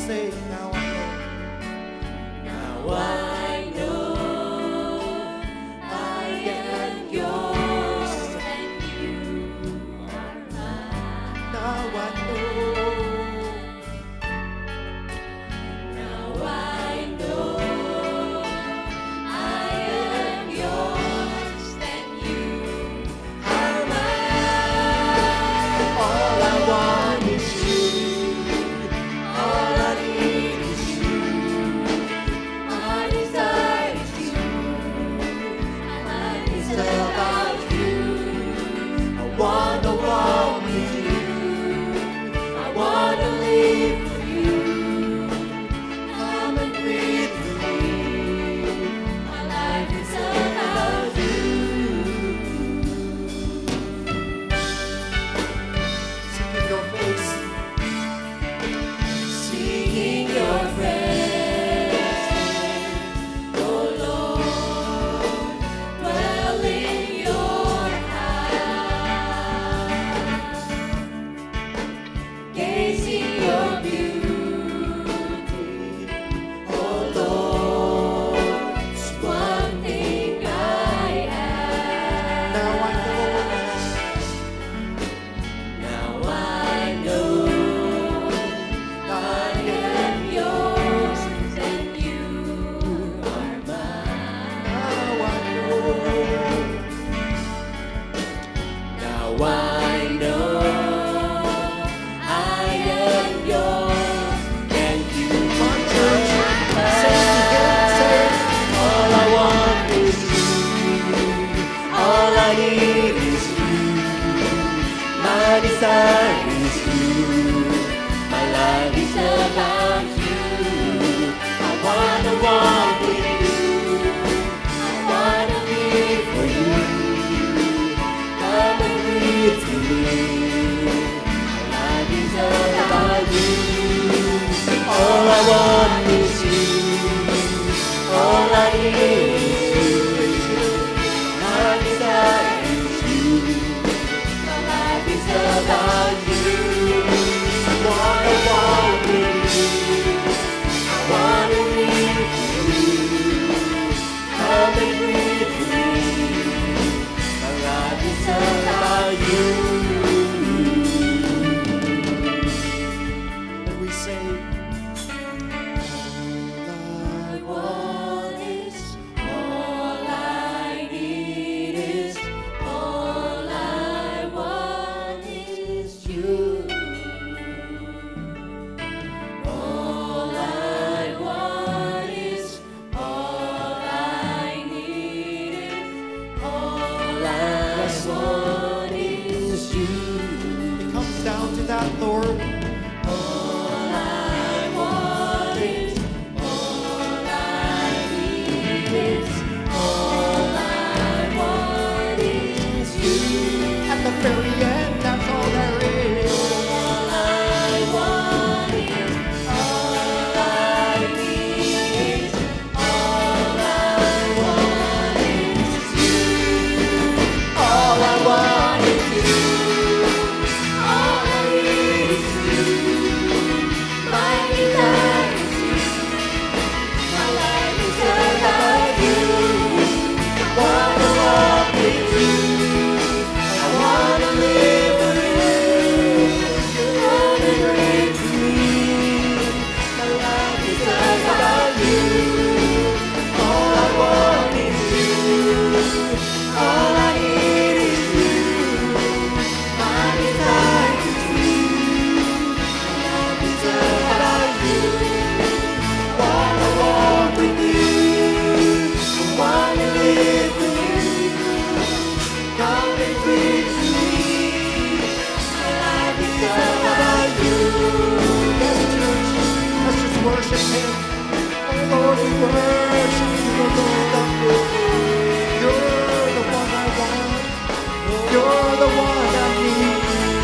say, now I know. Now I know I am yours and you are mine. Now I know. Now I know I am yours and you are mine. All I want is you. All I need is you. My desire is you. My life is about you. I wanna walk with you. I want to live for you. Come and breathe with me. My life is about you. Seeking your face. Seeking your presence, oh Lord, dwell in your house, gazing your beauty, oh Lord, it's one thing I Now I know. ask. Now I know I am yours and you are mine. Now I know. Now I know I am yours and you Come on, church. are Say it together. Say it. all I want is you. All I need is you. My desire is you. My life is about you. I wanna walk with you. I wanna live for you. Come and breathe to me. My life is about you. All I want is you. All I need is you. My desire is you. My life is about you. I wanna walk with you. I wanna live for you. Come and breathe with me. My life is about you. And we say, All I want is, all I need is, all I want is you. All I want is, all I need is, all I want is you. it comes down to that, Lord. All I want is, all I need is, all I want is you. At the very end, that's all there is. All I want is, all I need is, all I want is you. All I want is you. All I need is you. My desire is you. My life is about you. I wanna walk with you. I wanna live for you. Come and breathe to me. My life is about you. All I want is you. All I need is you. My desire is you. My life is about you. Wanna walk with you. Wanna live with you. Come and breathe to me. My life is about you. Yes, church. Let's just worship Him. Oh Lord, we worship you, the Lord of glory. You're the one I want. You're the one I need.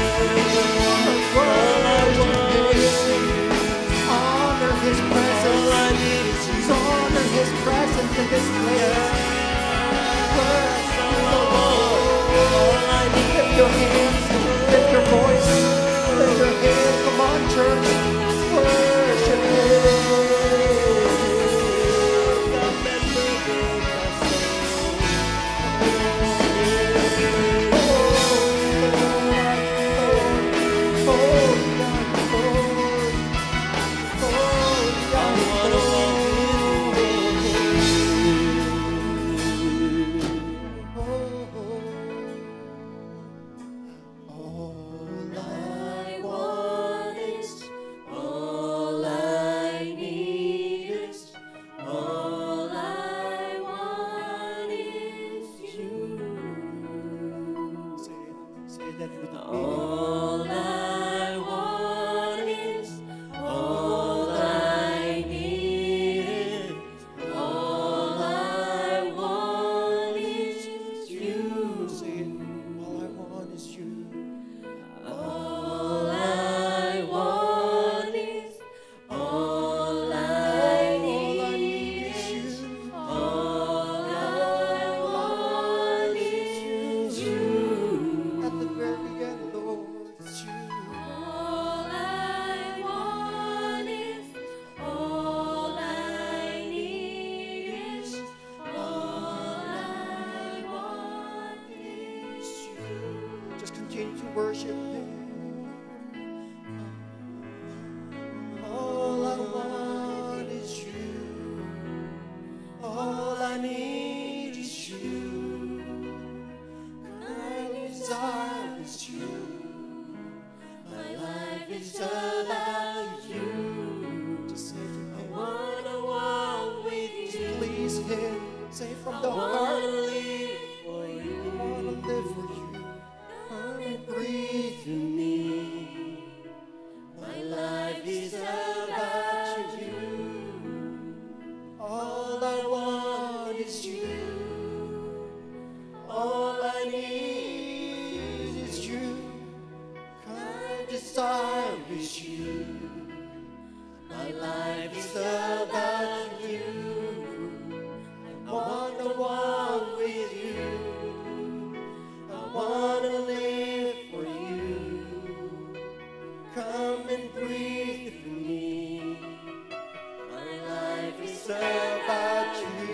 Worship Him. Honor His presence. Honor His presence in this place. Worship the Lord. Lift your hands. Lift your voice. Lift your hands. Come on, church. Worship Him. worship Him. All I want is you. All I need is you. My desire is you. My life is about you. Just say to Him. I wanna walk with you. Please Him. Say from the I heart. wanna live for you. I wanna live for you. Come and breathe through me. My life is about you. All I want is you. All I need is you. My desire is you. My life is about you. I wanna walk with you. I wanna live for you. Come and breathe through me. My life is About you.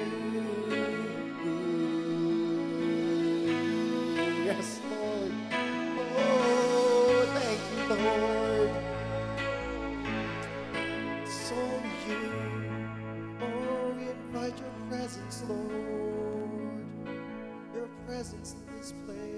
Yes, Lord. Oh, thank you, Lord. So you. Oh, we invite your presence, Lord. Your presence in this place.